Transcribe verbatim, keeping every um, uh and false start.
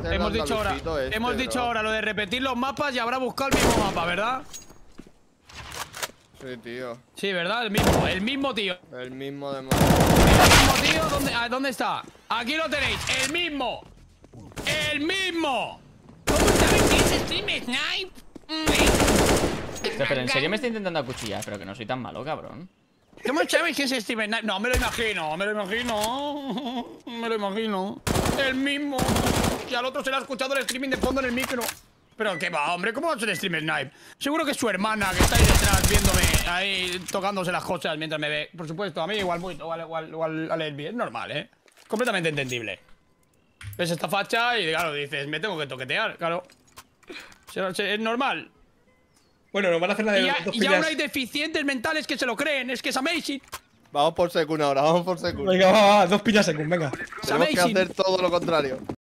el hemos dicho ahora, este, hemos bro. dicho ahora lo de repetir los mapas y habrá buscado el mismo mapa, ¿verdad? Sí, tío. Sí, ¿verdad? El mismo, el mismo tío. El mismo de El mismo tío, ¿dónde, ah, ¿dónde está? Aquí lo tenéis, el mismo. ¡El mismo! ¿Cómo sabes que es Stream Snipe? Hostia, pero en serio me está intentando acuchillar, pero que no soy tan malo, cabrón. ¿Cómo sabes que es Stream Snipe? No, me lo imagino, me lo imagino. Me lo imagino. El mismo. Y al otro se le ha escuchado el streaming de fondo en el micro. Pero qué va, hombre, ¿cómo va a ser Stream Snipe? Seguro que es su hermana que está ahí detrás viéndome, ahí tocándose las cosas mientras me ve. Por supuesto, a mí igual muy, igual, igual, igual a Lesbi, es normal, ¿eh? Completamente entendible. Ves esta facha y claro, dices, me tengo que toquetear, claro. Es normal. Bueno, nos van a hacer la de Y, ya, dos y aún pillas. hay deficientes mentales que se lo creen, es que es amazing. Vamos por Sekun ahora, vamos por Sekun. Venga, va, va, dos pillas secund, venga. Tenemos que amazing. hacer todo lo contrario.